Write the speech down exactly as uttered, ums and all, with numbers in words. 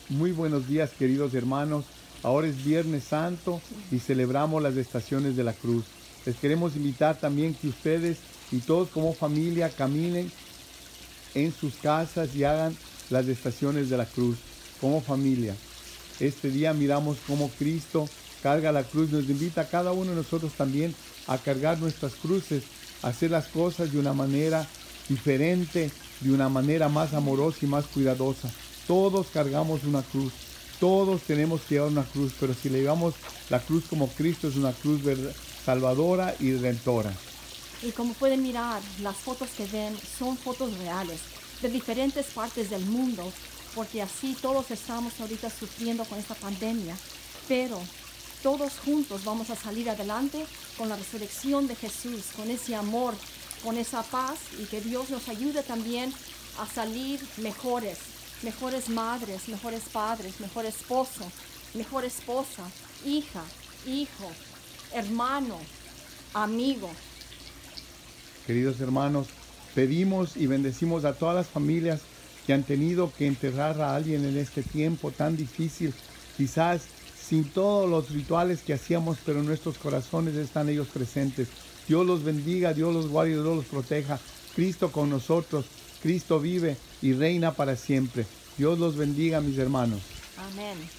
Muy buenos días, queridos hermanos. Ahora es Viernes Santo y celebramos las estaciones de la cruz. Les queremos invitar también que ustedes y todos como familia caminen en sus casas y hagan las estaciones de la cruz como familia. Este día miramos cómo Cristo carga la cruz, nos invita a cada uno de nosotros también a cargar nuestras cruces, a hacer las cosas de una manera diferente, de una manera más amorosa y más cuidadosa. Todos cargamos una cruz, todos tenemos que llevar una cruz, pero si le llevamos la cruz como Cristo, es una cruz salvadora y redentora. Y como pueden mirar, las fotos que ven son fotos reales de diferentes partes del mundo, porque así todos estamos ahorita sufriendo con esta pandemia, pero todos juntos vamos a salir adelante con la resurrección de Jesús, con ese amor, con esa paz, y que Dios nos ayude también a salir mejores, mejores madres, mejores padres, mejor esposo, mejor esposa, hija, hijo, hermano, amigo. Queridos hermanos, pedimos y bendecimos a todas las familias que han tenido que enterrar a alguien en este tiempo tan difícil, quizás sin todos los rituales que hacíamos, pero en nuestros corazones están ellos presentes. Dios los bendiga, Dios los guarde, Dios los proteja. Cristo con nosotros, Cristo vive y reina para siempre. Dios los bendiga, mis hermanos. Amén.